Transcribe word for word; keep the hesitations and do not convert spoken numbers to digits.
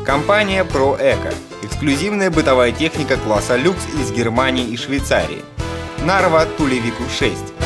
Компания ProEco. Эксклюзивная бытовая техника класса люкс из Германии и Швейцарии. Narva Tulevicu шесть.